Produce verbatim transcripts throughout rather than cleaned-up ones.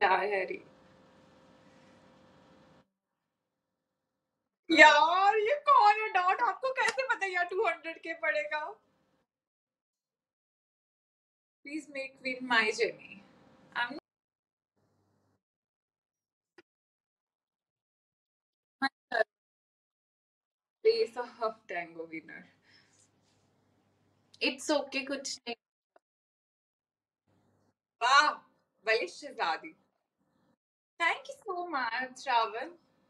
क्या है रे यार, ये कौन है डॉट? आपको कैसे पता यार टू हंड्रेड के पड़ेगा? Please make win my journey. I am place of tango winner. It's okay, कुछ नहीं। वाह, बलिश शहजादी। Thank you so much Shravan.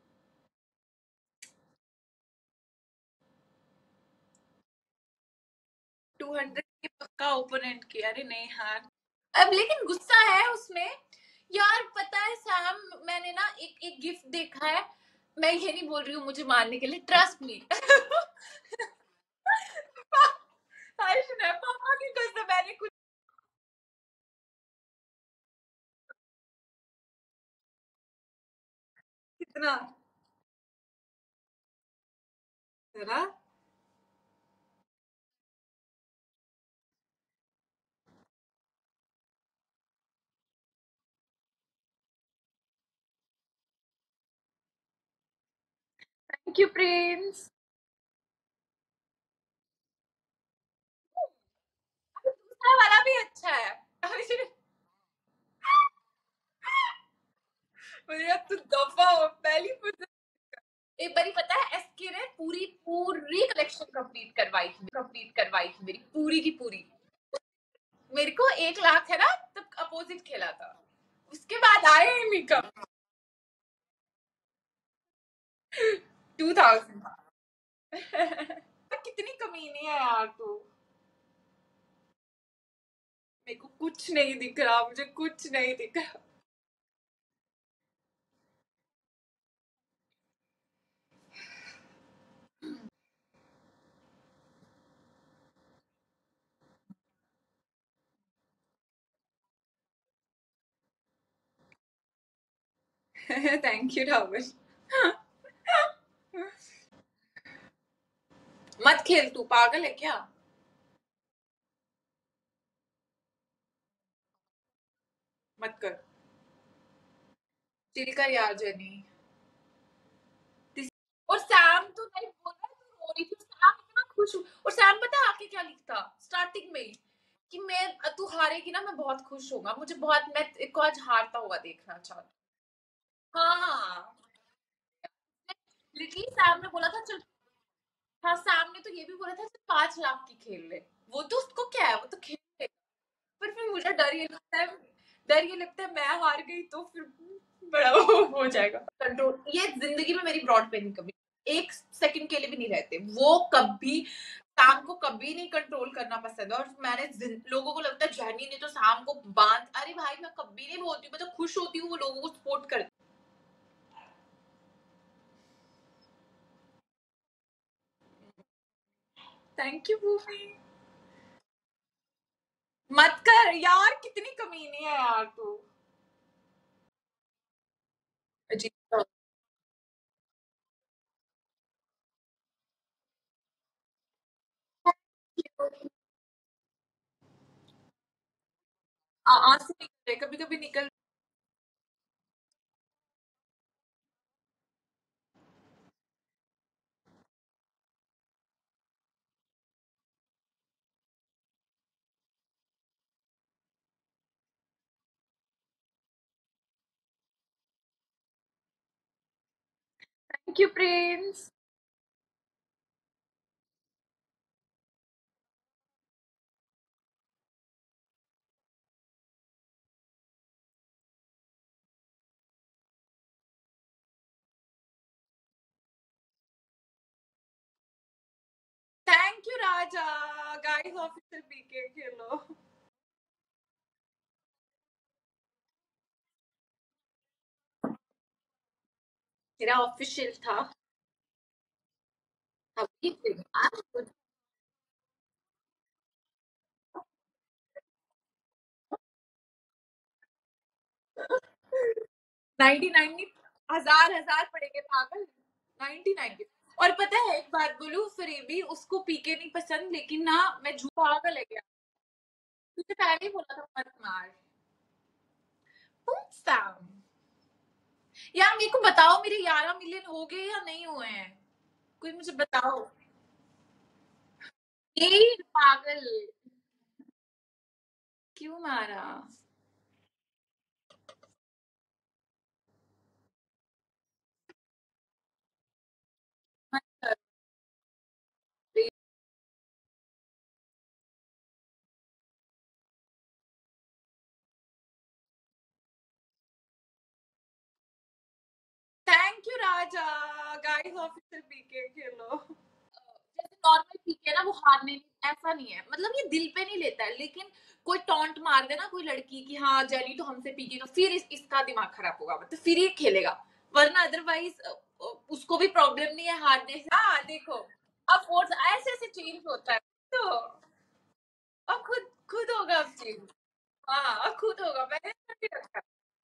Two hundred के पक्का ओपोनेंट की, अरे नहीं हार। अब लेकिन गुस्सा है उसमें। यार पता है सैम, मैंने ना एक एक गिफ्ट देखा है। मैं ये नहीं बोल रही हूँ मुझे मारने के लिए, ट्रस्ट मी। पापा की कसम, मैंने कुछ। कितना जरा। Thank you prince. दूसरा वाला भी अच्छा है। मुझे तू दफा हो पहली मुझे। एक बारी पता है एसके ने पूरी पूरी कलेक्शन कंप्लीट करवाई थी, कंप्लीट करवाई थी मेरी पूरी की पूरी। मेरे को एक लाख है ना, तब अपोजिट खेला था। उसके बाद आए ही नहीं कब। Two thousand. कितनी कमीनी है यार तू। मेरे को कुछ नहीं दिख रहा, मुझे कुछ नहीं दिख रहा। Thank you Rawal. मत खेल, तू पागल है क्या? मत कर। चिल कर यार जेनी। और सैम तो नहीं बोल रहा है, तू रो रही थी। सैम इतना खुश हूँ। और सैम पता है आके क्या लिखता स्टार्टिंग में ही, कि मैं तू हारेगी ना मैं बहुत खुश होगा, मुझे बहुत, मैं इसको आज हारता हुआ देखना चाहता। हाँ, लिटरली सैम ने बोला था चल। हाँ, सैम ने तो ये भी बोला था चल पांच लाख की खेल ले। वो तो उसको क्या है, वो तो खेल ले। पर फिर मुझे डर ये लगता है, डर ये लगता है मैं हार गई तो फिर बड़ा वो हो जाएगा। कंट्रोल ये जिंदगी में मेरी ब्रॉड पे नहीं कभी एक सेकंड के लिए भी नहीं रहते वो कभी। शाम को कभी नहीं कंट्रोल करना पसंद है। और मैंने जिन- लोगों को लगता है जैनी ने तो शाम को बांध, अरे भाई मैं कभी नहीं बोलती हूँ, मैं तो खुश होती हूँ वो लोगों को सपोर्ट करती। Thank you Bhumi. मत कर यार, कितनी कमीनी है यार तू। अजीब। आंसू निकल कभी कभी निकल। Thank you prince. Thank you Raja. Guys official PK खेलो। मेरा ऑफिशियल था। अभी नाइनटी नाइन नहीं, हजार हजार पड़ेंगे पागल। नाइनटी नाइन के। और पता है एक बात बोलूं, फरीबी उसको पीके नहीं पसंद, लेकिन ना मैं झूठ पागल है क्या। तुझे पहले ही बोला था मत मार। Boom, Sam. यार मेरे को बताओ, मेरे ग्यारह मिलियन हो गए या नहीं हुए हैं? कोई मुझे बताओ। ये पागल, क्यों मारा? Thank you Raja. Guys officer PK खेलो। जैसे नॉर्मल पीके ना, वो हारने, ऐसा नहीं है, मतलब ये दिल पे नहीं लेता है, लेकिन कोई टॉन्ट मार दे ना कोई लड़की की, हाँ जेनी तो हमसे पीके, तो फिर इस, इसका दिमाग खराब होगा, मतलब फिर ये खेलेगा। वरना अदरवाइज उसको भी प्रॉब्लम नहीं है हारने से। हाँ देखो, अब फोर्स ऐसे ऐसे चेंज होता है। तो अब खुद खुद होगा अब चेंज। हाँ अब खुद होगा, मैंने नहीं रखा।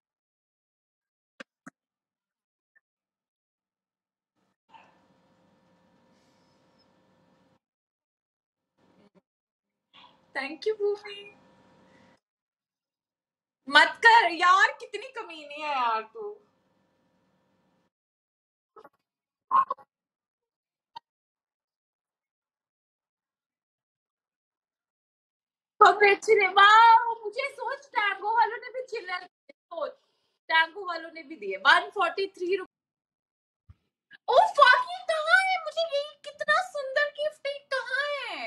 Thank you Bhumi. मत कर यार, कितनी कमीनी है यार तू। कांग्रेचुलेट, वाओ, मुझे सोच टैंगो वालों ने भी चिल्लर, सोच टैंगो वालों ने भी दिए one forty three. Oh fucking कहाँ है, मुझे ये कितना सुंदर गिफ्ट है, कहाँ है?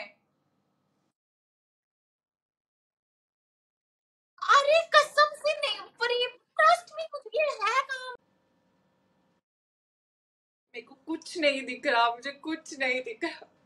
अरे कसम से नहीं, पर ये ट्रस्ट में कुछ ये है कहाँ? मेरे को कुछ नहीं दिख रहा, मुझे कुछ नहीं दिख रहा।